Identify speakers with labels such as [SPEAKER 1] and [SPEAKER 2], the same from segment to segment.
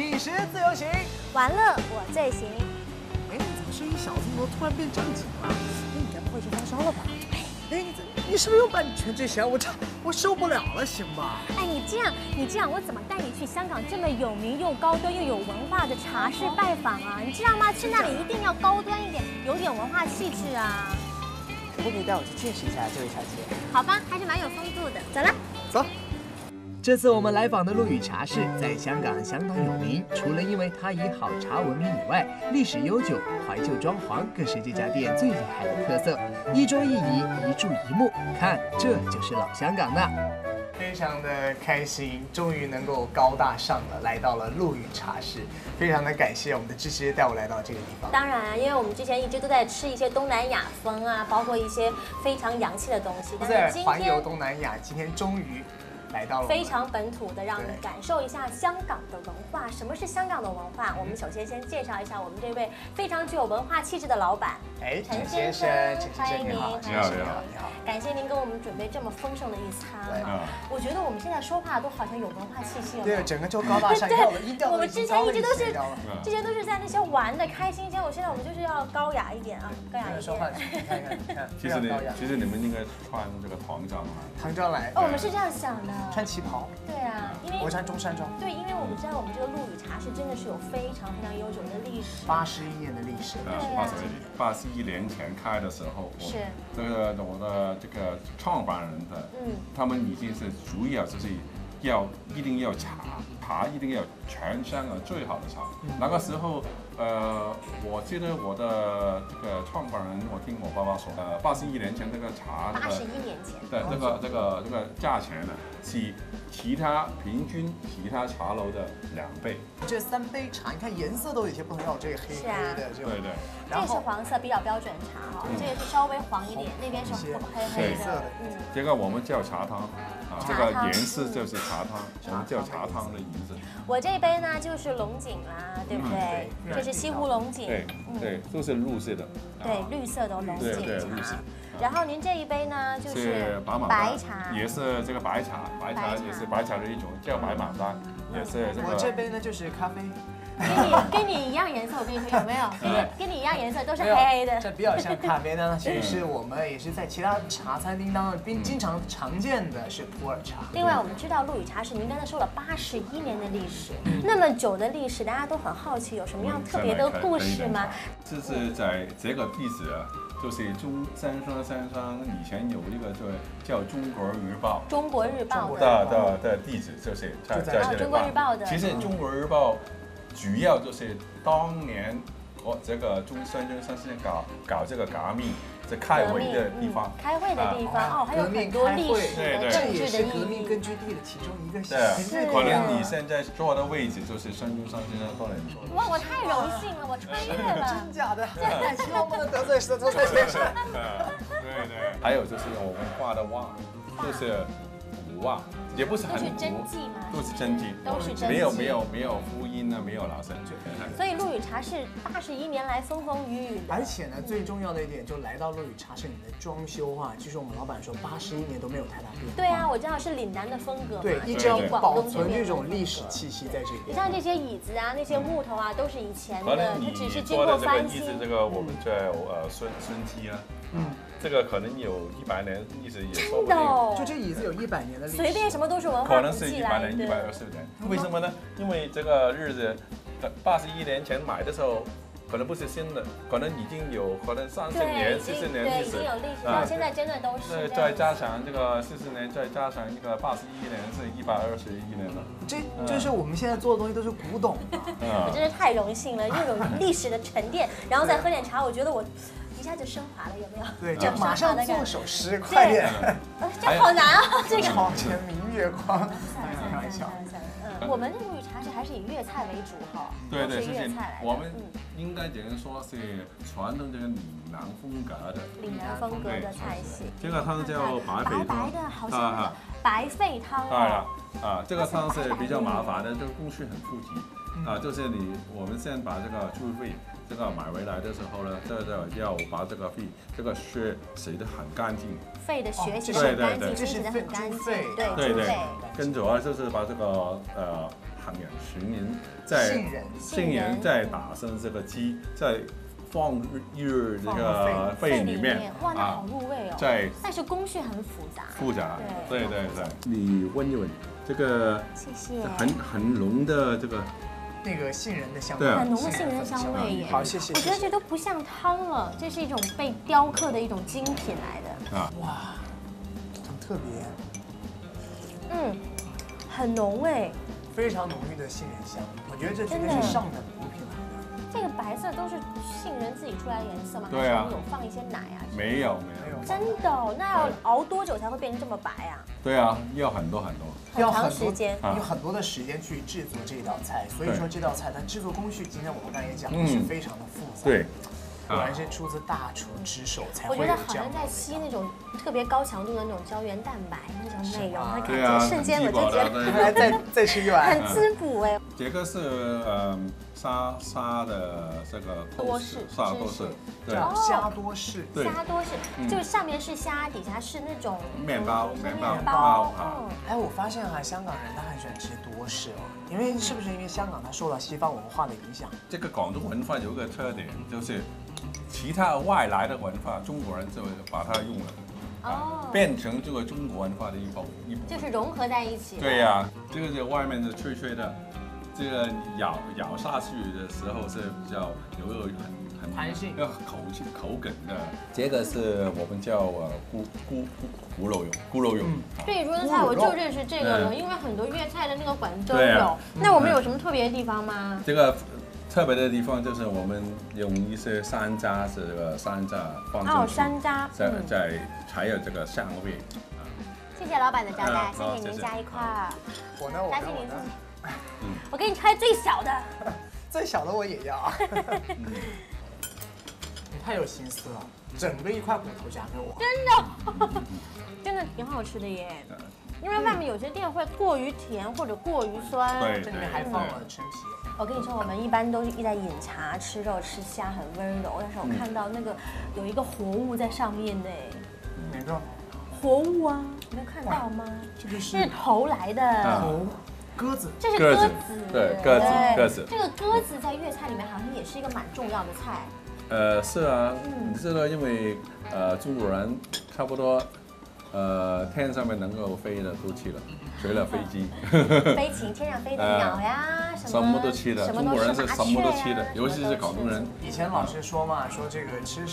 [SPEAKER 1] 饮食自由行，
[SPEAKER 2] 玩乐我最行。
[SPEAKER 1] 哎，怎么声音小这么多，突然变正经了？哎，你该不会是发烧了吧？哎，你是不是又把你全这些？我受不了了，行吧？
[SPEAKER 2] 哎，你这样，我怎么带你去香港这么有名又高端又有文化的茶室拜访啊？你知道吗？去那里一定要高端一点，有点文化气质啊。
[SPEAKER 1] 可不可以带我去见识一下这位小姐？
[SPEAKER 2] 好吧，还是蛮有风度的。走了，
[SPEAKER 1] 走。这次我们来访的陆羽茶室在香港相当有名，除了因为它以好茶闻名以外，历史悠久、怀旧装潢更是这家店最厉害的特色。一桌一椅，一柱一幕，看这就是老香港呢。非常的开心，终于能够高大上了，来到了陆羽茶室。非常的感谢我们的芝芝带我来到这个地方。
[SPEAKER 2] 当然啊，因为我们之前一直都在吃一些东南亚风啊，包括一些非常洋气的东西。但是今天
[SPEAKER 1] 环游东南亚，今天终于来到了
[SPEAKER 2] 非常本土的，让你感受一下香港的文化。什么是香港的文化？我们首先介绍一下我们这位非常具有文化气质的老板，陈先生，欢迎您，
[SPEAKER 1] 你好，
[SPEAKER 2] 感谢您给我们准备这么丰盛的一餐哈。我觉得我们现在说话都好像有文化气息了。
[SPEAKER 1] 对，整个就高大上，
[SPEAKER 2] 对，
[SPEAKER 1] 我们
[SPEAKER 2] 之前一直都是，之前都是在那些玩的开心间，现在我们就是要高雅一点啊，高雅一点。
[SPEAKER 1] 说话，你看，
[SPEAKER 3] 其实你们应该穿这个唐装来。
[SPEAKER 1] 唐装来。
[SPEAKER 2] 哦，我们是这样想的。
[SPEAKER 1] 穿旗袍。
[SPEAKER 2] 对啊，因为
[SPEAKER 1] 我穿中山装。
[SPEAKER 2] 对，因为我们知道我们这个陆羽茶室真的是有非常悠久的历史
[SPEAKER 1] ，81年的历史。
[SPEAKER 3] 81年前开的时候，我的这个创办人的，他们已经是主要就是一定要茶一定要全香港最好的茶。那个时候，我记得我的这个创办人，我听我爸爸说，81年前这个茶
[SPEAKER 2] ，81年前，
[SPEAKER 3] 对，这个价钱呢是平均其他茶楼的2倍。
[SPEAKER 1] 这3杯茶，你看颜色都有些不同，有这个黑的这种。对。
[SPEAKER 2] 这个是黄色，比较标准茶哈，这个是稍微黄一点，那边是黑的。
[SPEAKER 3] 这个我们叫茶汤。这个颜色就是茶汤，我们叫茶汤的颜色。
[SPEAKER 2] 我这杯呢就是龙井啦，对不对？这是西湖龙井，
[SPEAKER 3] 对，都是绿色的。
[SPEAKER 2] 对，绿色的龙井茶。然后您这一杯呢就是白茶，
[SPEAKER 3] 也是这个白茶也是白茶的一种，叫白马丹，也是这个。
[SPEAKER 1] 我这杯呢就是咖啡。
[SPEAKER 2] 跟你一样颜色，我跟你说有没有？跟你一样颜色，都是黑黑的。
[SPEAKER 1] 这比较像咖啡呢，其实是我们也是在其他茶餐厅当中经常常见的是普洱茶。
[SPEAKER 2] 另外，我们知道陆羽茶室，您刚才说了81年的历史，那么久的历史，大家都很好奇，有什么样特别的故事吗？
[SPEAKER 3] 就是在这个地址啊。就是三双以前有一个叫《中国日报》，
[SPEAKER 2] 中国日报
[SPEAKER 3] 的地址就是在这里。
[SPEAKER 2] 中国日报的。
[SPEAKER 3] 其实《中国日报》主要就是当年这个中山先生搞这个革命。开会的地方，
[SPEAKER 2] 开会的地方哦，还有很多历史的政治的意义。
[SPEAKER 1] 革命根据地的其中一个。
[SPEAKER 3] 对，可能你现在坐的位置就是孙中山先生当年坐的。
[SPEAKER 2] 哇，我太荣幸了，我穿越了。
[SPEAKER 1] 真假的？希望不能得罪孙中山先生。
[SPEAKER 3] 对。还有就是我们画的画，就是古画，也不是很古，都是真迹，没有复印啊，没有老生。
[SPEAKER 2] 所以陆羽茶室81年来风风雨雨。
[SPEAKER 1] 而且呢，最重要的一点，就来到陆羽茶室，你的装修啊，据说我们老板说81年都没有太大变化。
[SPEAKER 2] 对啊，我知道是岭南的风格嘛，
[SPEAKER 1] 对，一直要保存这种历史气息在这里。
[SPEAKER 2] 你像这些椅子啊，那些木头啊，都是以前的，它只是经过翻新。
[SPEAKER 3] 这个我们叫孙基啊。这个可能有100年历史也说不定。
[SPEAKER 1] 就这椅子有100年的历史。
[SPEAKER 2] 随便什么都是文化古迹来的。
[SPEAKER 3] 可能是100年、120年。为什么呢？因为这个日子，81年前买的时候，可能不是新的，可能已经有可能30年、40年历史。
[SPEAKER 2] 对，已经有历史。到现在真的都是。
[SPEAKER 3] 再加上这个40年，再加上这个81年是121年了。
[SPEAKER 1] 这是我们现在做的东西都是古董。
[SPEAKER 2] 我真是太荣幸了，这种历史的沉淀，然后再喝点茶，我觉得我。一下就升华了，有没有？
[SPEAKER 1] 对，就马上做首诗，快点！
[SPEAKER 2] 这好难啊，这个。
[SPEAKER 1] 床前明月光。开玩笑。
[SPEAKER 2] 我们的陆羽茶室还是以粤菜为主哈。
[SPEAKER 3] 对，是粤菜。我们应该只能说是传统这个岭南风格的。
[SPEAKER 2] 岭南风格的菜系。
[SPEAKER 3] 这个汤叫白沸汤。
[SPEAKER 2] 白的，好像白沸汤。
[SPEAKER 3] 这个汤是比较麻烦的，这个工序很复杂。就是我们先把这个猪肺这个买回来的时候呢，要把这个肺这个血洗得很干净。
[SPEAKER 2] 肺的血洗得很干净，清洗得很干净。对。
[SPEAKER 3] 跟着就是把这个行人行人在行人在打生这个鸡，再放入这个肺里面，
[SPEAKER 2] 哇，那好入味哦。但是工序很复杂。
[SPEAKER 3] 对。你闻一闻这个，
[SPEAKER 2] 谢谢。
[SPEAKER 3] 很浓的这个。
[SPEAKER 1] 那个杏仁的香味，
[SPEAKER 2] 很浓的杏仁的香味耶。
[SPEAKER 1] 好，谢谢。
[SPEAKER 2] 我觉得这都不像汤了，这是一种被雕刻的一种精品来的。
[SPEAKER 1] 哇，很特别。
[SPEAKER 2] 很浓味，
[SPEAKER 1] 非常浓郁的杏仁香。我觉得这绝对是上等补品来的。
[SPEAKER 2] 这个白色都是杏仁自己出来的颜色吗？
[SPEAKER 3] 对啊。
[SPEAKER 2] 还是有放一些奶啊？
[SPEAKER 3] 没有。
[SPEAKER 2] 真的？那要熬多久才会变成这么白啊？
[SPEAKER 3] 对啊，要很多。
[SPEAKER 1] 要
[SPEAKER 2] 很长时间，
[SPEAKER 1] 有很多的时间去制作这道菜，所以说这道菜它制作工序，今天我们刚才也讲，是非常的复杂。
[SPEAKER 3] 对，
[SPEAKER 1] 果然是出自大厨之手才会有
[SPEAKER 2] 这样。我觉
[SPEAKER 1] 这
[SPEAKER 2] 得好像在吸那种特别高强度的那种胶原蛋白那种内容，它感觉瞬间我就觉
[SPEAKER 1] 得再吃一碗，
[SPEAKER 2] 很滋补哎。
[SPEAKER 3] 这个是沙的这个
[SPEAKER 2] 多士，
[SPEAKER 3] 对，
[SPEAKER 1] 虾多士，
[SPEAKER 2] 虾多士，就是上面是虾，底下是那种
[SPEAKER 3] 面包。
[SPEAKER 1] 哎，我发现香港人他很喜欢吃多士哦，因为是不是因为香港它受到西方文化的影响？
[SPEAKER 3] 这个广东文化有一个特点，就是其他外来的文化，中国人就把它用了，变成这个中国文化的一部分，
[SPEAKER 2] 就是融合在一起。
[SPEAKER 3] 对呀，这个外面是脆脆的。这个咬下去的时候是比较有一个很
[SPEAKER 1] 弹性、
[SPEAKER 3] 口感的。这个是我们叫咕噜肉。
[SPEAKER 2] 对，如果菜我就认识这个了，因为很多粤菜的那个馆都有。那我们有什么特别的地方吗？
[SPEAKER 3] 这个特别的地方就是我们用一些山楂，是这个山楂放进去，
[SPEAKER 2] 山楂
[SPEAKER 3] 才有这个香味。
[SPEAKER 2] 谢谢老板的招待，先给您加一块。
[SPEAKER 1] 我呢？
[SPEAKER 2] 我给你开最小的，
[SPEAKER 1] 最小的我也要。你太有心思了，整个一块骨头夹给我。
[SPEAKER 2] 真的挺好吃的耶。因为外面有些店会过于甜或者过于酸，
[SPEAKER 1] 这里面还放了陈皮。
[SPEAKER 2] 我跟你说，我们一般都是在饮茶、吃肉、吃虾，很温柔。但是我看到那个有一个活物在上面呢。
[SPEAKER 1] 哪个？
[SPEAKER 2] 活物啊，你能看到吗？
[SPEAKER 1] 这个
[SPEAKER 2] 是头来的。
[SPEAKER 1] 鸽子，
[SPEAKER 2] 这是鸽子，
[SPEAKER 3] 对，鸽子。
[SPEAKER 2] 这个鸽子在粤菜里面好像也是一个蛮重要的菜。
[SPEAKER 3] 是啊，你知道，因为中国人差不多，天上面能够飞的都吃了，除了飞机。
[SPEAKER 2] 飞禽，天上飞的鸟呀，
[SPEAKER 3] 什么都吃的。中国人是什么都吃的，尤其是广东人。
[SPEAKER 1] 以前老师说嘛，说这个吃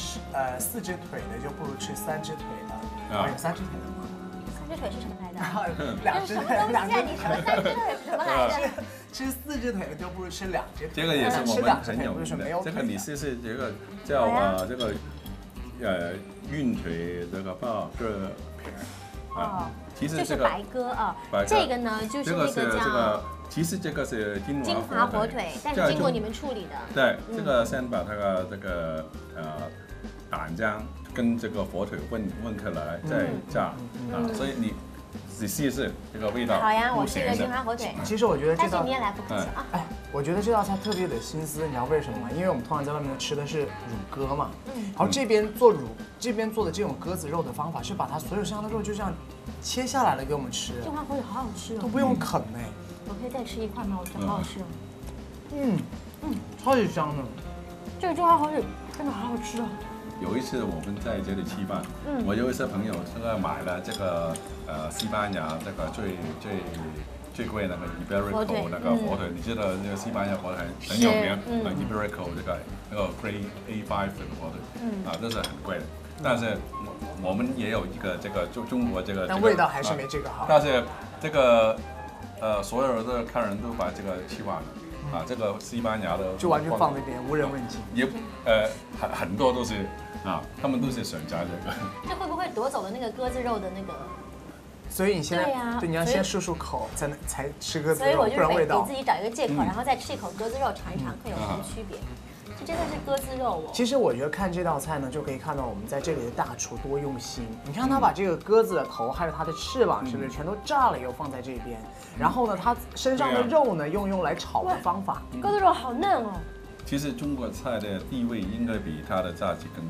[SPEAKER 1] 4只腿的就不如吃3只腿的。有3只腿的吗
[SPEAKER 2] ？3只腿是什么来的
[SPEAKER 1] ？2只腿，
[SPEAKER 2] 你什么3只腿什么来的？
[SPEAKER 1] 吃4只腿的就不如吃2只腿。
[SPEAKER 3] 这个也是我们很有名的。这个你试试这个叫这个运腿这个爆鸽皮儿。其实
[SPEAKER 2] 就是白鸽啊。这个呢就是那个叫。
[SPEAKER 3] 其实这个是金华
[SPEAKER 2] 火腿，但是经过你们处理的。
[SPEAKER 3] 对，这个先把它的这个胆浆跟这个火腿混开来再炸所以你试一试这个味道。
[SPEAKER 2] 好呀，我吃个金华火腿。
[SPEAKER 1] 其实我觉得这道，
[SPEAKER 2] 你也来不客气啊。
[SPEAKER 1] 哎，我觉得这道菜特别有心思，你知道为什么吗？因为我们通常在外面吃的是乳鸽嘛，然后这边做的这种鸽子肉的方法是把它所有上的肉就这样切下来了给我们吃。
[SPEAKER 2] 金华火腿好好吃哦，
[SPEAKER 1] 都不用啃哎。
[SPEAKER 2] 我可以再吃一块吗？我觉得好好吃。
[SPEAKER 1] 超级香的。
[SPEAKER 2] 这个金华火腿真的好好吃哦。
[SPEAKER 3] 有一次我们在这里吃饭，我有一些朋友这个买了这个西班牙这个最贵那个 Iberico 那个火腿，你知道那个西班牙火腿很有名，Iberico 这个Grade A5 这个火腿，都是很贵的。但是我们也有一个这个中国这个，
[SPEAKER 1] 但味道还是没这个好。
[SPEAKER 3] 但是这个所有的客人都把这个吃完了。这个西班牙的
[SPEAKER 1] 就完全放那边无人问津，
[SPEAKER 3] 也很多都是他们都是选择这个。
[SPEAKER 2] 这会不会夺走了那个鸽子肉的那个？
[SPEAKER 1] 所以你现在对你要先漱口才吃鸽子
[SPEAKER 2] 肉，
[SPEAKER 1] 不然味道。
[SPEAKER 2] 给自己找一个借口，然后再吃一口鸽子肉尝一尝，看有什么区别。这真的是鸽子肉哦。
[SPEAKER 1] 其实我觉得看这道菜呢，就可以看到我们在这里的大厨多用心。你看他把这个鸽子的头还有它的翅膀，是不是全都炸了以后放在这边？然后呢，它身上的肉呢用来炒的方法。
[SPEAKER 2] 鸽子肉好嫩哦。
[SPEAKER 3] 其实中国菜的地位应该比它的价值更高。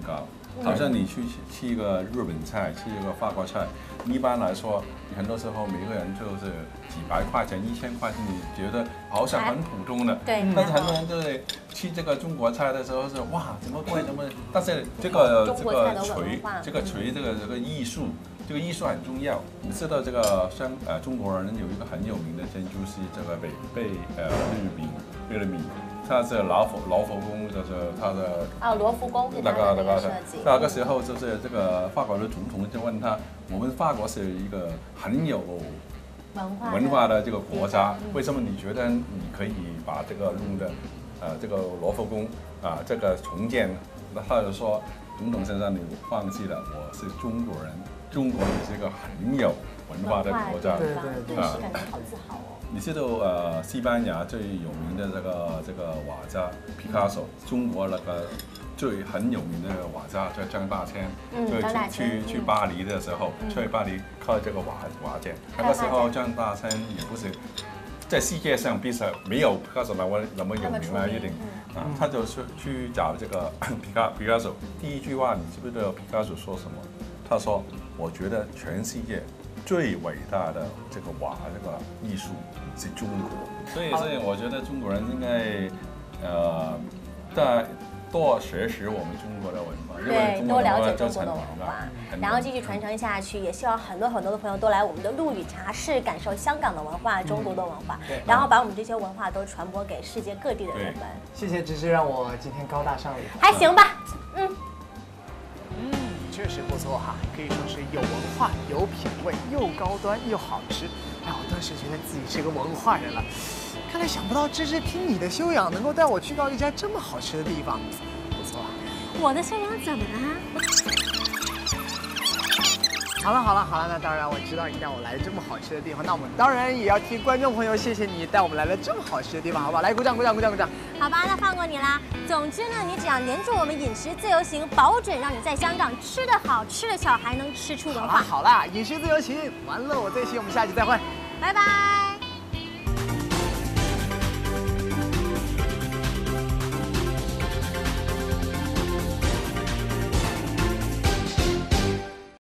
[SPEAKER 3] 好像你去一个日本菜，去一个法国菜，一般来说，很多时候每个人就是几百块钱、1000块钱，你觉得好像很普通的。
[SPEAKER 2] 对。
[SPEAKER 3] 但是很多人就是去这个中国菜的时候是哇，怎么贵怎么？但是这个锤这个艺术。这个艺术很重要，你知道这个中国人有一个很有名的建筑师，这个贝聿铭，他是劳佛宫，就是他的
[SPEAKER 2] 罗浮宫是
[SPEAKER 3] 那个
[SPEAKER 2] 设计。
[SPEAKER 3] 那个时候就是这个法国的总统就问他，我们法国是一个很有文化的这个国家，为什么你觉得你可以把这个弄的这个罗浮宫这个重建？他就说，总统先生你放弃了，我是中国人。中国也是一个很有文化的国家，
[SPEAKER 2] 对，是感觉好自豪哦。
[SPEAKER 3] 你知道西班牙最有名的这个画家皮卡索，中国那个很有名的画家叫张大千，去巴黎的时候，去巴黎看这个画展，那个时候张大千也不是在世界上没有皮卡索那么有名了，一定他就去找这个皮卡索，第一句话你知不知道皮卡索说什么？他说：“我觉得全世界最伟大的这个艺术是中国，所以我觉得中国人应该多学习我们中国的文化，
[SPEAKER 2] 对，多了解中国的文化，然后继续传承下去。也希望很多的朋友都来我们的陆羽茶室，感受香港的文化、中国的文化，然后把我们这些文化都传播给世界各地的人们。
[SPEAKER 1] 谢谢芝芝，让我今天高大上了一
[SPEAKER 2] 还行吧，
[SPEAKER 1] 确实不错哈，可以说是有文化、有品味，又高端又好吃。哎，我顿时觉得自己是个文化人了。看来想不到芝芝凭你的修养能够带我去到一家这么好吃的地方，不错啊。
[SPEAKER 2] 我的修养怎么了？
[SPEAKER 1] 好了，那当然我知道你带我来了这么好吃的地方，那我们当然也要替观众朋友谢谢你带我们来了这么好吃的地方，好不好？来，鼓掌！
[SPEAKER 2] 好吧，那放过你啦。总之呢，你只要黏住我们饮食自由行，保准让你在香港吃得好，吃得巧，还能吃出文化。
[SPEAKER 1] 好啦，饮食自由行，玩乐我最行，我们下期再会，
[SPEAKER 2] 拜拜。